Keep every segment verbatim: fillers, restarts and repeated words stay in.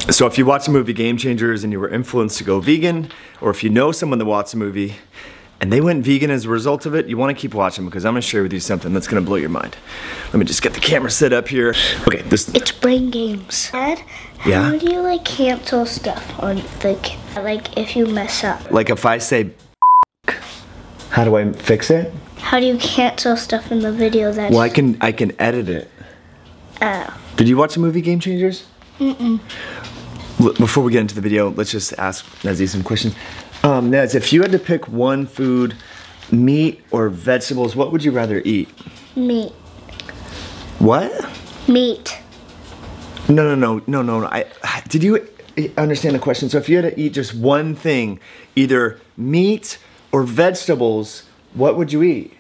So if you watch the movie Game Changers and you were influenced to go vegan, or if you know someone that watched the movie and they went vegan as a result of it, you want to keep watching because I'm going to share with you something that's going to blow your mind. Let me just get the camera set up here. Okay, this... It's brain games. Dad, yeah? How do you like cancel stuff on the, like if you mess up? Like if I say how do I fix it? How do you cancel stuff in the video that's... Well, I can, I can edit it. Oh. Did you watch the movie Game Changers? Mm-mm. Before we get into the video, let's just ask Nezzy some questions. Um, Nez, if you had to pick one food, meat or vegetables, what would you rather eat? Meat. What? Meat. No, no, no, no, no. I, did you understand the question? So if you had to eat just one thing, either meat or vegetables, what would you eat?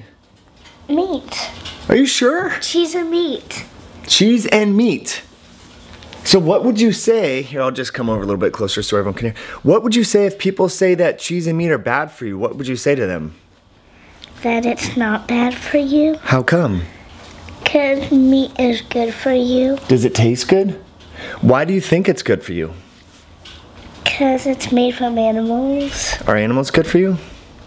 Meat. Are you sure? Cheese and meat. Cheese and meat. So what would you say, here I'll just come over a little bit closer so everyone can hear. What would you say if people say that cheese and meat are bad for you? What would you say to them? That it's not bad for you. How come? Because meat is good for you. Does it taste good? Why do you think it's good for you? Because it's made from animals. Are animals good for you?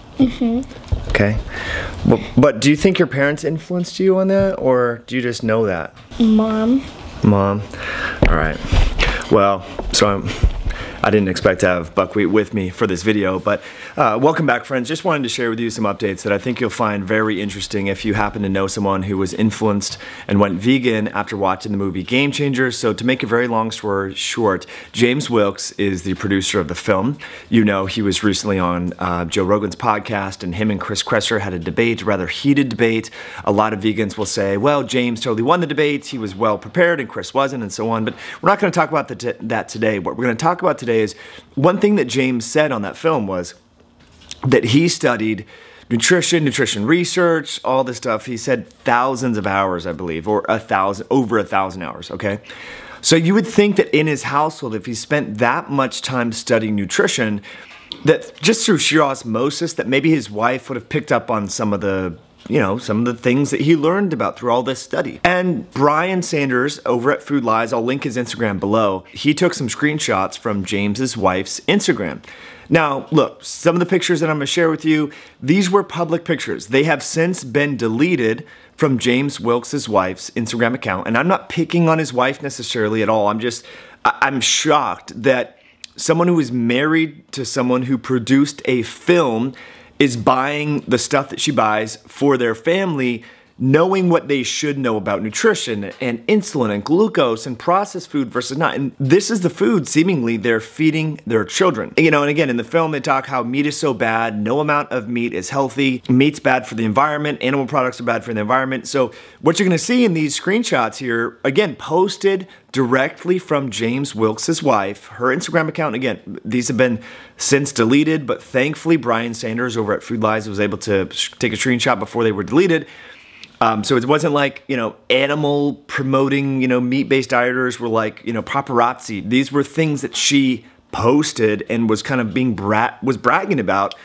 Mm-hmm. Okay. But, but do you think your parents influenced you on that, or do you just know that? Mom. Mom. All right. Well, so I'm, I didn't expect to have buckwheat with me for this video, but uh, welcome back, friends. Just wanted to share with you some updates that I think you'll find very interesting if you happen to know someone who was influenced and went vegan after watching the movie Game Changers. So to make a very long story short, James Wilks is the producer of the film. You know, he was recently on uh, Joe Rogan's podcast, and him and Chris Kresser had a debate, a rather heated debate. A lot of vegans will say, well, James totally won the debate. He was well prepared and Chris wasn't, and so on. But we're not going to talk about the t that today. What we're going to talk about today is one thing that James said on that film was that he studied nutrition, nutrition research, all this stuff. He said thousands of hours, I believe, or a thousand, over a thousand hours, okay? So you would think that in his household, if he spent that much time studying nutrition, that just through sheer osmosis, that maybe his wife would have picked up on some of the you know, some of the things that he learned about through all this study. And Brian Sanders over at Food Lies, I'll link his Instagram below, he took some screenshots from James's wife's Instagram. Now, look, some of the pictures that I'm gonna share with you, these were public pictures. They have since been deleted from James Wilks' wife's Instagram account. And I'm not picking on his wife necessarily at all. I'm just, I'm shocked that someone who is married to someone who produced a film is buying the stuff that she buys for their family, knowing what they should know about nutrition and insulin and glucose and processed food versus not. And this is the food seemingly they're feeding their children. You know, and again, in the film they talk how meat is so bad, no amount of meat is healthy, meat's bad for the environment, animal products are bad for the environment. So what you're gonna see in these screenshots here, again, posted directly from James Wilks' wife, her Instagram account. Again, these have been since deleted, but thankfully Brian Sanders over at Food Lies was able to take a screenshot before they were deleted. Um, so it wasn't like, you know, animal promoting, you know, meat-based dieters were like, you know, paparazzi. These were things that she posted and was kind of being bra was bragging about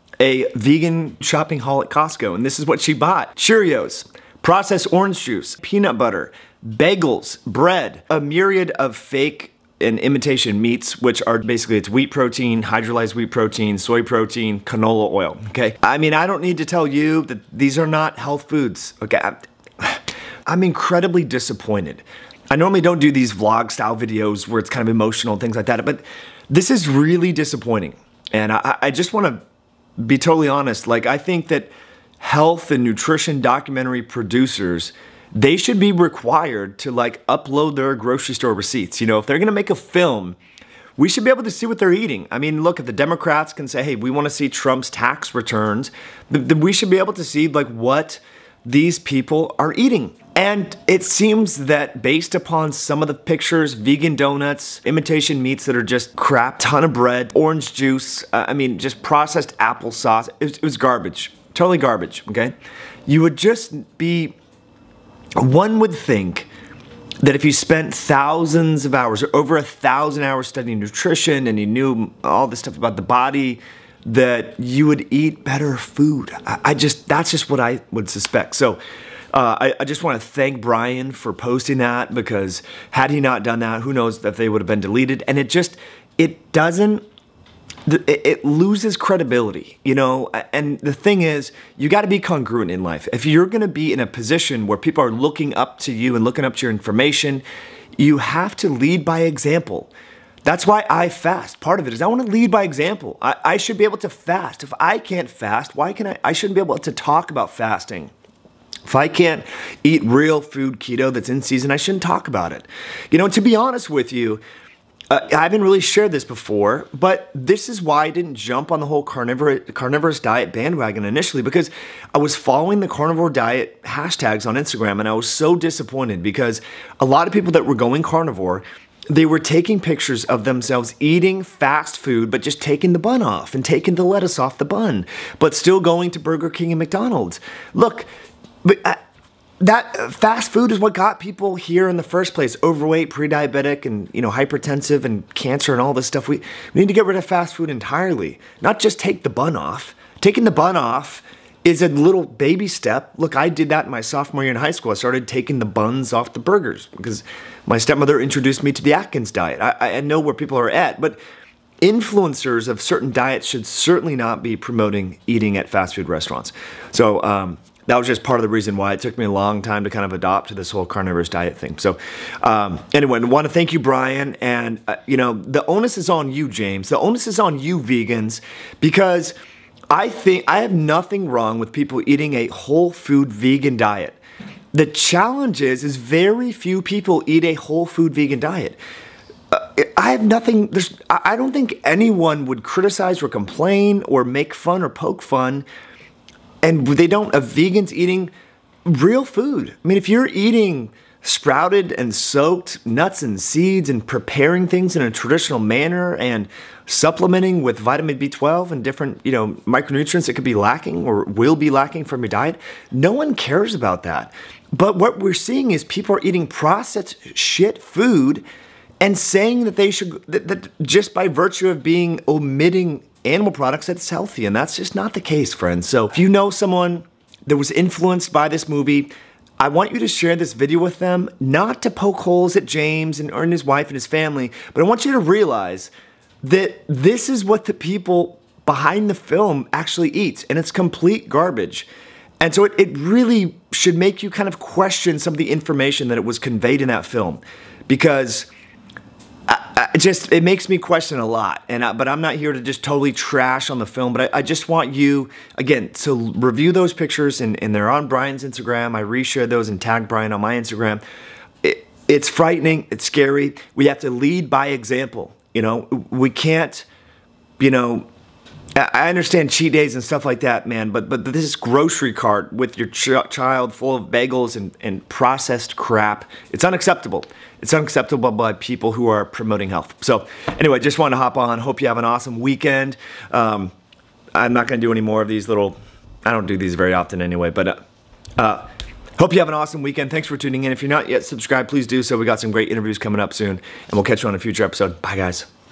a vegan shopping haul at Costco. And this is what she bought. Cheerios, processed orange juice, peanut butter, bagels, bread, a myriad of fake and imitation meats, which are basically, it's wheat protein, hydrolyzed wheat protein, soy protein, canola oil, okay? I mean, I don't need to tell you that these are not health foods, okay? I'm, I'm incredibly disappointed. I normally don't do these vlog style videos where it's kind of emotional and things like that, but this is really disappointing. And I, I just wanna be totally honest, like I think that health and nutrition documentary producers, they should be required to like upload their grocery store receipts. You know, if they're gonna make a film, we should be able to see what they're eating. I mean, look, if the Democrats can say, hey, we wanna see Trump's tax returns, then we should be able to see like what these people are eating. And it seems that based upon some of the pictures, vegan donuts, imitation meats that are just crap, ton of bread, orange juice, uh, I mean, just processed applesauce, it was, it was garbage, totally garbage, okay? You would just be, one would think that if you spent thousands of hours, or over a thousand hours studying nutrition, and you knew all this stuff about the body, that you would eat better food. I, I just, that's just what I would suspect. So uh, I, I just want to thank Brian for posting that, because had he not done that, who knows if they would have been deleted. And it just, it doesn't, it loses credibility, you know. And the thing is, you got to be congruent in life. If you're going to be in a position where people are looking up to you and looking up to your information, you have to lead by example. That's why I fast. Part of it is I want to lead by example. I, I should be able to fast. If I can't fast, why can I? I shouldn't be able to talk about fasting. If I can't eat real food keto that's in season, I shouldn't talk about it. You know, to be honest with you, Uh, I haven't really shared this before, but this is why I didn't jump on the whole carnivore, carnivorous diet bandwagon initially, because I was following the carnivore diet hashtags on Instagram, and I was so disappointed because a lot of people that were going carnivore, they were taking pictures of themselves eating fast food, but just taking the bun off and taking the lettuce off the bun, but still going to Burger King and McDonald's. Look, but I, that fast food is what got people here in the first place. Overweight, pre-diabetic, and you know, hypertensive, and cancer, and all this stuff. We, we need to get rid of fast food entirely. Not just take the bun off. Taking the bun off is a little baby step. Look, I did that in my sophomore year in high school. I started taking the buns off the burgers because my stepmother introduced me to the Atkins diet. I, I know where people are at, but influencers of certain diets should certainly not be promoting eating at fast food restaurants. So, um, that was just part of the reason why it took me a long time to kind of adopt to this whole carnivorous diet thing. So um, anyway, I want to thank you, Brian. And, uh, you know, the onus is on you, James. The onus is on you, vegans, because I think I have nothing wrong with people eating a whole food vegan diet. The challenge is, is very few people eat a whole food vegan diet. Uh, I have nothing, there's, I don't think anyone would criticize or complain or make fun or poke fun, and they don't, of vegans eating real food. I mean, if you're eating sprouted and soaked nuts and seeds and preparing things in a traditional manner and supplementing with vitamin B twelve and different, you know, micronutrients that could be lacking or will be lacking from your diet, no one cares about that. But what we're seeing is people are eating processed shit food and saying that they should, that, that just by virtue of being omitting animal products, that's healthy, and that's just not the case, friends. So if you know someone that was influenced by this movie, I want you to share this video with them, not to poke holes at James and, or his wife and his family, but I want you to realize that this is what the people behind the film actually eat, and it's complete garbage. And so it, it really should make you kind of question some of the information that it was conveyed in that film, because I, I just, it makes me question a lot. And I, but I'm not here to just totally trash on the film, but I, I just want you, again, to review those pictures, and, and they're on Brian's Instagram. I reshared those and tagged Brian on my Instagram. It, it's frightening. It's scary. We have to lead by example. You know, we can't, you know, I understand cheat days and stuff like that, man, but but this grocery cart with your ch child full of bagels and, and processed crap, it's unacceptable. It's unacceptable by people who are promoting health. So anyway, just wanted to hop on. Hope you have an awesome weekend. Um, I'm not going to do any more of these little, I don't do these very often anyway, but uh, uh, hope you have an awesome weekend. Thanks for tuning in. If you're not yet subscribed, please do so. We got some great interviews coming up soon, and we'll catch you on a future episode. Bye, guys.